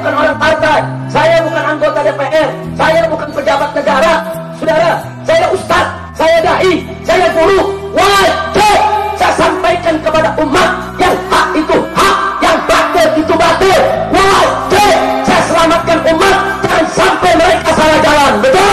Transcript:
bukan orang partai, saya bukan anggota DPR, saya bukan pejabat negara. Saudara, saya ustaz, saya dai, saya guru. Wajib saya sampaikan kepada umat yang hak itu hak, yang batil itu batil. Wajib saya selamatkan umat, jangan sampai mereka salah jalan. Betul?